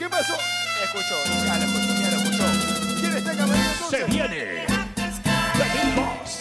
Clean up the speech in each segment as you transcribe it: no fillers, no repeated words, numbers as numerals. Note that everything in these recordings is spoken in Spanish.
¿Qué pasó? Escuchó, ya lo escuchó. ¿Quién está en camerino entonces? Se viene The Big Boss.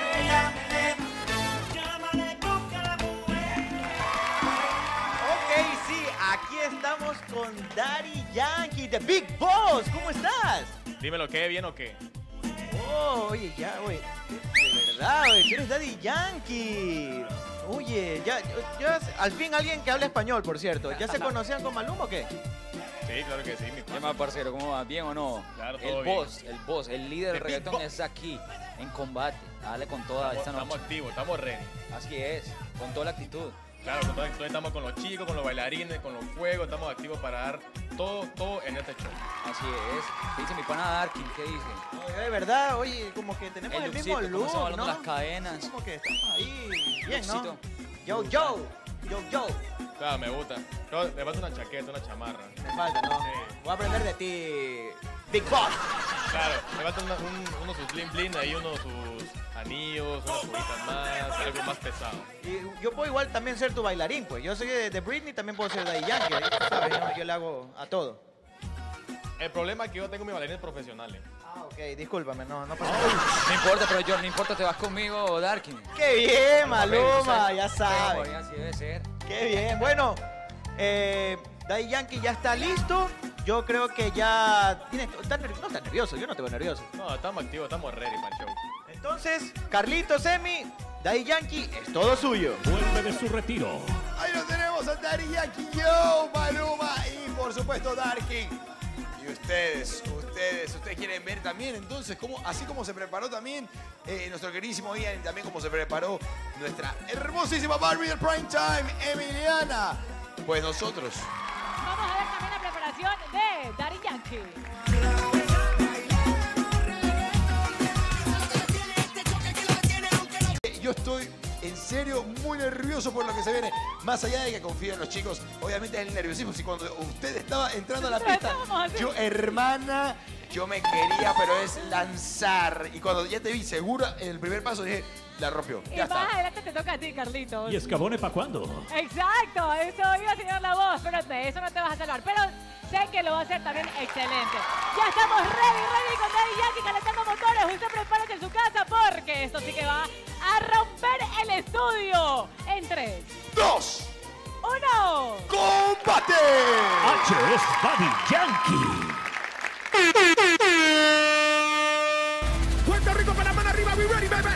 Ok, sí, aquí estamos con Daddy Yankee, The Big Boss. ¿Cómo estás? Dímelo, ¿qué? ¿Bien o qué? Oh, oye, ya, oye. De verdad, oye, tú eres Daddy Yankee. Oye, ya, al fin alguien que habla español, por cierto. ¿Ya se conocían con Maluma o qué? Sí, claro que sí, mi ¿Qué pana. más, parcero? ¿Cómo va? ¿Bien o no? Claro, todo el bien. boss, el líder del The Big reggaetón Boss. es aquí, en combate. Dale con toda esta Estamos noche. activos, estamos ready. Así es, con toda la actitud. Claro, con todo, estamos con los chicos, con los bailarines, con los juegos, estamos activos para dar todo en este show. Así es. ¿Qué dice mi pana Darkin? ¿Qué dice? Oye, de verdad, oye, como que tenemos el mismo lookcito, look, comenzamos hablando ¿no? de las cadenas. Como que estamos ahí bien, ¿no? Lookcito. Yo. Claro, me gusta. Yo le falta una chaqueta, una chamarra. Me falta, ¿no? Sí. Voy a aprender de ti, Big Boss. Claro, le falta uno sus bling bling, ahí uno sus anillos, unas cositas más, algo más pesado. Y yo puedo igual también ser tu bailarín, pues. Yo soy de Britney, también puedo ser Daddy Yankee. Tú sabes, yo le hago a todo. El problema es que yo tengo mis bailarines profesionales. Ah, ok, discúlpame, no pasa nada. No importa, pero yo, no importa, te vas conmigo, Darkin. ¡Qué bien, Maluma! Ya sabes. Así debe ser. ¡Qué bien! Bueno, Daddy Yankee ya está listo. Yo creo que ya... No estás nervioso, yo no te veo nervioso. No, estamos activos, estamos ready para el show. Entonces, Carlitos, Emi, Daddy Yankee es todo suyo. Vuelve de su retiro. Ahí lo tenemos a Daddy Yankee, yo, Maluma y por supuesto Darkin. Y ustedes quieren ver también entonces así como se preparó también nuestro queridísimo Ian y también como se preparó nuestra hermosísima Barbie del Prime Time, Emiliana. Pues nosotros Vamos a ver también la preparación de Daddy Yankee. yo estoy en serio muy nervioso por lo que se viene. Más allá de que confío en los chicos, obviamente es el nerviosismo. Si cuando usted estaba entrando a la pista, yo, hermana, yo me quería, pero es lanzar. Y cuando ya te vi segura en el primer paso, dije, la rompió. Y Ya más está. adelante te toca a ti, Carlitos. ¿Y Escabone para cuándo? Exacto, eso iba a enseñar la voz, pero de eso no te vas a salvar. Pero sé que lo va a hacer también excelente. Ya estamos ready con Daddy Yankee calentando motores. Usted prepárese en su casa porque esto sí que va a romper el estudio. En 3, 2, 1. ¡combate! H es Daddy Yankee. Puerto Rico con la mano arriba, we ready, baby.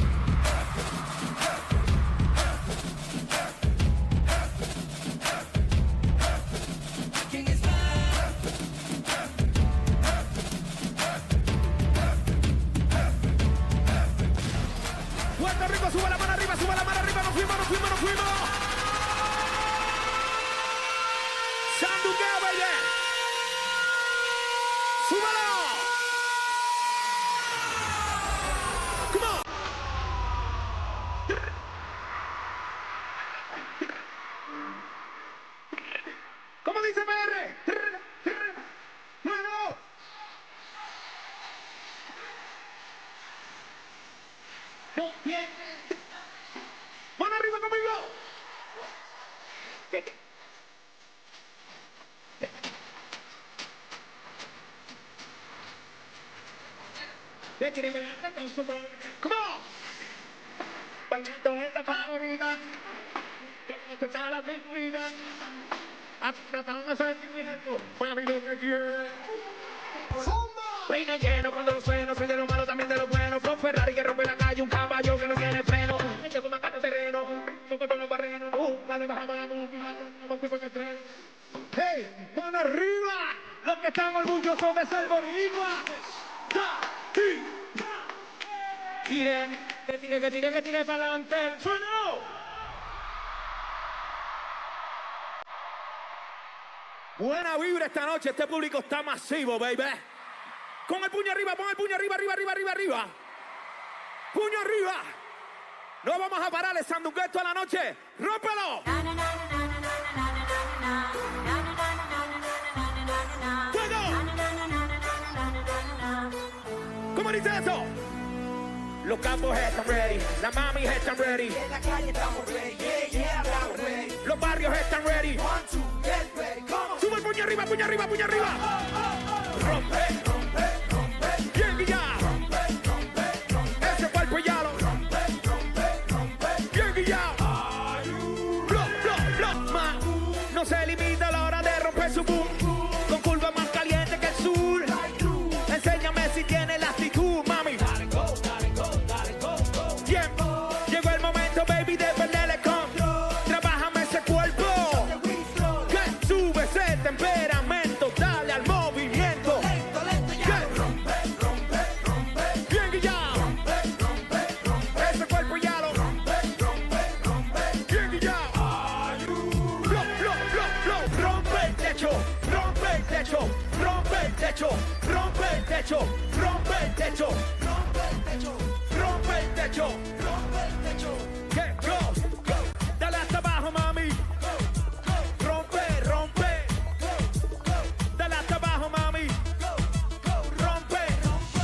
Puerto Rico, sube la mano arriba, nos fuimos. Sanduqueo, baby. ¡Súbalo! Come on. ¿Cómo dice PR? ¡Luego! Bien. ¡Mano arriba conmigo! Come on! Bailando en la favorita. Empezar la vida. Apretando ese sentimiento. Para mí lo que quiere. Peina lleno cuando lo sueno. Soy de lo malo, también de lo bueno. Con Ferrari que rompe la calle. Un caballo que no tiene freno. Me llevo una carta de terreno. Toco con los barrenos. Dale, bajamos la música. No fui con el tren. ¡Hey! ¡Mano arriba! Los que están orgullosos de ser boricua. Tire, que tire para adelante. ¡Sueno! Buena vibra esta noche. Este público está masivo, baby. Con el puño arriba, pon el puño arriba. Puño arriba. No vamos a parar el sanduqueo toda la noche. ¡Rómpelo! ¡Fuego! ¿Cómo dice eso? Los campos están ready, las mamis están ready. En la calle estamos ready, estamos ready. Los barrios están ready. Sube el puño arriba, puño arriba, puño arriba. Rompe, rompe, rompe. Bien, guillado. Rompe, rompe, rompe. Ese cuerpo ya lo rompe, rompe, rompe. Bien, guillado. Block, block, block, man. No se limita a la hora de romper su boom. Con curva más caliente que el sur. Enséñame si tiene la actitud, mami. Dale, go, dale, go, dale, go, go. Bien. Llegó el momento, baby, de perderle control. Trabájame ese cuerpo. Que sube ese temperamento. Dale al movimiento. Lento, lento, ya. Rompe, rompe, rompe. Bien, guillado. Rompe, rompe, rompe. Ese cuerpo ya lo rompe, rompe, rompe. Bien, guillado. Blow, blow, blow, blow. Rompe el techo, rompe el techo, rompe el techo, rompe el techo, rompe el techo, rompe el techo, rompe el techo, rompe el techo. Get go, go. Dale hasta abajo, mami. Rompe, rompe. Dale hasta abajo, mami. Rompe, rompe.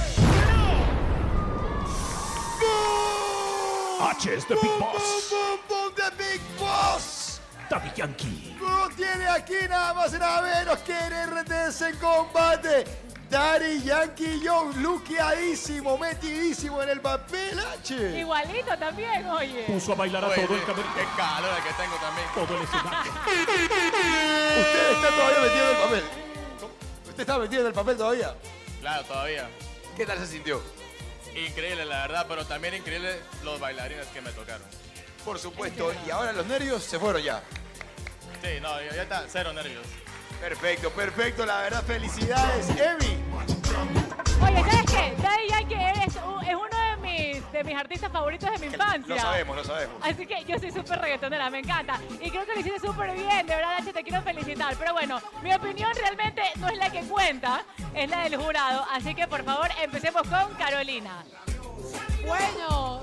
H es the Big Boss. Boom, boom, the Big Boss. Daddy Yankee. No tiene aquí nada más y nada menos que el RTS en combate. Daddy Yankee Joe, luqueadísimo, metidísimo en el papel, H. Igualito también, oye. Puso a bailar a Oye, todo el camerino. qué calor el que tengo también. Todo el escenario. Usted está todavía metido en el papel. ¿Usted está metido en el papel todavía? Claro, todavía. ¿Qué tal se sintió? Increíble, la verdad, pero también increíble los bailarines que me tocaron. Por supuesto, y ahora los nervios se fueron ya. Sí, no, ya está, cero nervios. Perfecto, perfecto, la verdad, felicidades, Emi. Oye, ¿sabes qué? Daddy Yankee es uno de mis artistas favoritos de mi infancia. Lo sabemos, lo sabemos. Así que yo soy súper reggaetonera, me encanta. Y creo que lo hiciste súper bien, de verdad, H, te quiero felicitar. Pero bueno, mi opinión realmente no es la que cuenta, es la del jurado. Así que, por favor, empecemos con Carolina. Bueno,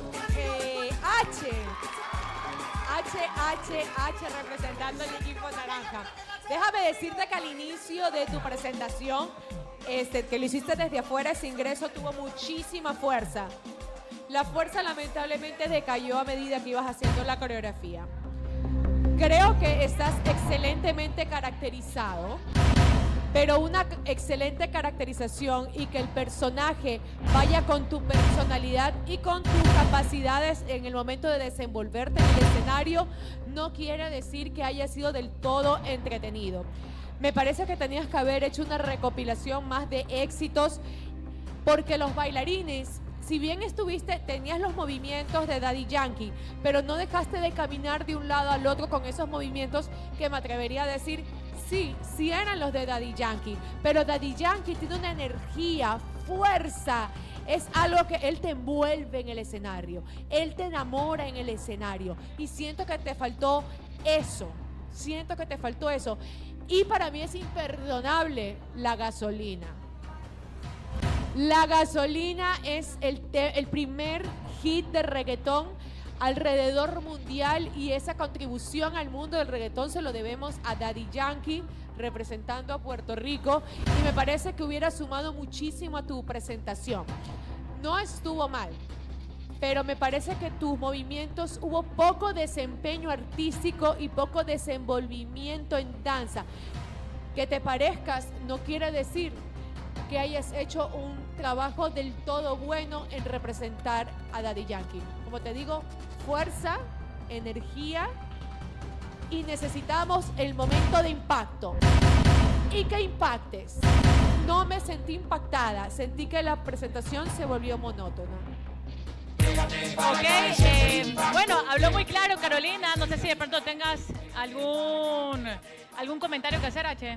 H representando el equipo naranja. Déjame decirte que al inicio de tu presentación, que lo hiciste desde afuera, ese ingreso tuvo muchísima fuerza. La fuerza lamentablemente decayó a medida que ibas haciendo la coreografía. Creo que estás excelentemente caracterizado, pero una excelente caracterización y que el personaje vaya con tu personalidad y con tus capacidades en el momento de desenvolverte en el escenario no quiere decir que haya sido del todo entretenido. Me parece que tenías que haber hecho una recopilación más de éxitos, porque los bailarines, si bien tenías los movimientos de Daddy Yankee, pero no dejaste de caminar de un lado al otro con esos movimientos que me atrevería a decir, sí eran los de Daddy Yankee, pero Daddy Yankee tiene una energía, fuerza, es algo que él te envuelve en el escenario, él te enamora en el escenario, y siento que te faltó eso, y para mí es imperdonable la gasolina. La gasolina es el primer hit de reggaetón alrededor mundial, y esa contribución al mundo del reggaetón se lo debemos a Daddy Yankee representando a Puerto Rico, y me parece que hubiera sumado muchísimo a tu presentación. No estuvo mal, pero me parece que tus movimientos hubo poco desempeño artístico y poco desenvolvimiento en danza. Que te parezcas no quiere decir que hayas hecho un trabajo del todo bueno en representar a Daddy Yankee. Como te digo, fuerza, energía, y necesitamos el momento de impacto. Y que impactes. No me sentí impactada, sentí que la presentación se volvió monótona. Ok, bueno, habló muy claro Carolina, no sé si de pronto tengas algún comentario que hacer, H.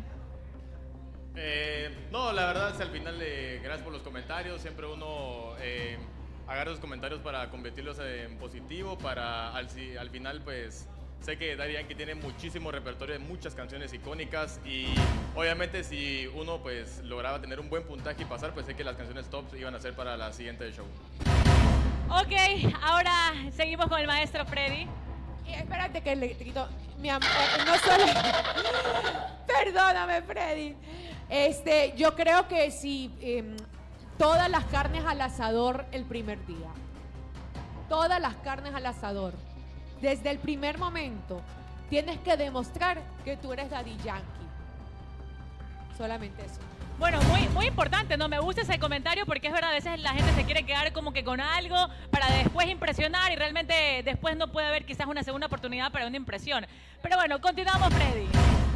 No, la verdad es al final, gracias por los comentarios. Siempre uno agarra los comentarios para convertirlos en positivo, para al final pues sé que Daddy Yankee tiene muchísimo repertorio de muchas canciones icónicas, y obviamente si uno pues lograba tener un buen puntaje y pasar, pues sé que las canciones tops iban a ser para la siguiente show. Ok, ahora seguimos con el maestro Freddy. Espérate que le quito mi amor, no solo... Perdóname, Freddy. Yo creo que si todas las carnes al asador el primer día. Todas las carnes al asador. Desde el primer momento tienes que demostrar que tú eres Daddy Yankee. Solamente eso. Bueno, muy importante, ¿no? Me gusta ese comentario porque es verdad, a veces la gente se quiere quedar como que con algo para después impresionar y realmente después no puede haber quizás una segunda oportunidad para una impresión. Pero bueno, continuamos, Freddy.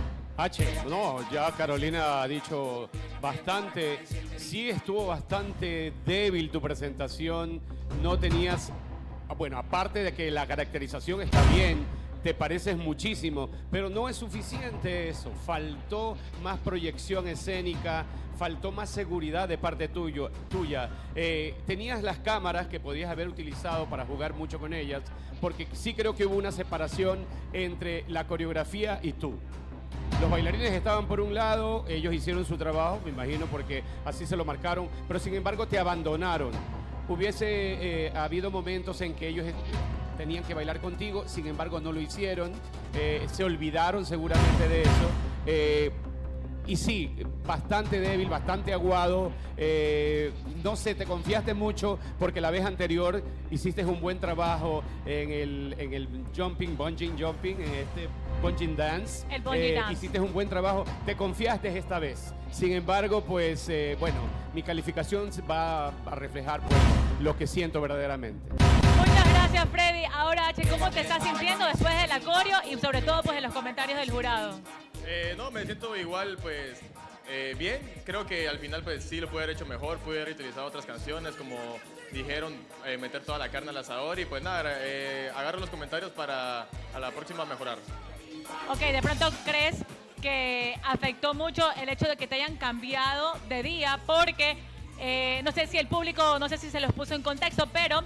No, ya Carolina ha dicho bastante. Sí estuvo bastante débil tu presentación. No tenías, bueno, aparte de que la caracterización está bien, te pareces muchísimo, pero no es suficiente eso. Faltó más proyección escénica, faltó más seguridad de parte tuya. Tenías las cámaras que podías haber utilizado para jugar mucho con ellas, porque sí creo que hubo una separación entre la coreografía y tú. Los bailarines estaban por un lado, ellos hicieron su trabajo, me imagino, porque así se lo marcaron, pero sin embargo te abandonaron. Hubiese habido momentos en que ellos tenían que bailar contigo, sin embargo no lo hicieron, se olvidaron seguramente de eso. Y sí, bastante débil, bastante aguado. No sé, te confiaste mucho porque la vez anterior hiciste un buen trabajo en el bungee jumping, en este bungee dance. El bungee dance. Hiciste un buen trabajo, te confiaste esta vez. Sin embargo, pues, bueno, mi calificación va a reflejar pues, lo que siento verdaderamente. Muchas gracias, Freddy. Ahora, H, ¿cómo te estás sintiendo después del acorio y sobre todo pues en los comentarios del jurado? No, me siento igual, pues, bien. Creo que al final, pues, sí lo pude haber hecho mejor. Pude haber utilizado otras canciones, como dijeron, meter toda la carne al asador. Y pues nada, agarro los comentarios para a la próxima mejorar. Ok, ¿de pronto crees que afectó mucho el hecho de que te hayan cambiado de día? Porque no sé si el público, no sé si se los puso en contexto, pero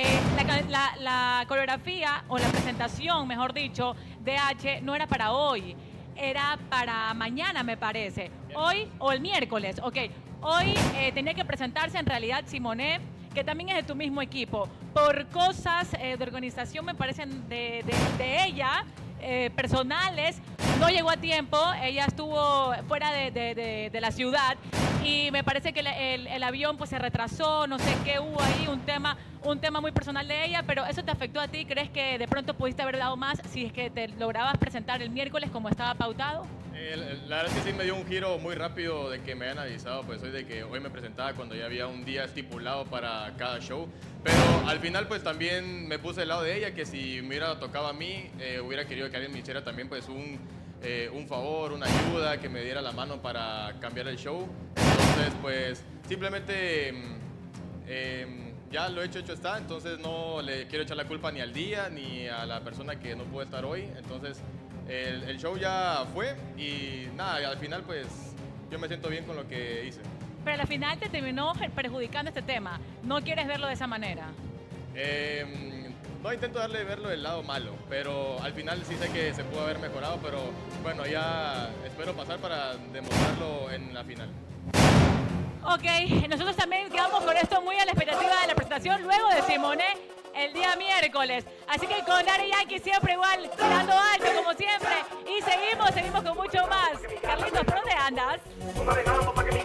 la coreografía o la presentación, mejor dicho, de H no era para hoy. Era para mañana, me parece. Hoy o el miércoles, ok. Hoy tenía que presentarse en realidad Simone, que también es de tu mismo equipo. Por cosas de organización, me parecen de ella, personales, no llegó a tiempo. Ella estuvo fuera de la ciudad y me parece que el avión pues se retrasó, no sé qué hubo ahí, un tema muy personal de ella, pero ¿eso te afectó a ti? ¿Crees que de pronto pudiste haber dado más si es que te lograbas presentar el miércoles como estaba pautado? La verdad es que sí me dio un giro muy rápido de que me hayan avisado, pues hoy de que hoy me presentaba cuando ya había un día estipulado para cada show. Pero al final pues también me puse del lado de ella, que si me hubiera tocado a mí, hubiera querido que alguien me hiciera también pues un favor, una ayuda, que me diera la mano para cambiar el show. Entonces pues simplemente ya lo hecho está, entonces no le quiero echar la culpa ni al día ni a la persona que no pudo estar hoy. Entonces el show ya fue y nada, y al final pues yo me siento bien con lo que hice. Pero al final te terminó perjudicando este tema. ¿No quieres verlo de esa manera? No intento verlo del lado malo, pero al final sí sé que se pudo haber mejorado, pero bueno, ya espero pasar para demostrarlo en la final. Ok, nosotros también quedamos con esto muy a la expectativa de la presentación luego de Simone el día miércoles. Así que con Daddy Yankee siempre igual, tirando alto como siempre. Y seguimos con mucho más. Carlitos, ¿por dónde andas?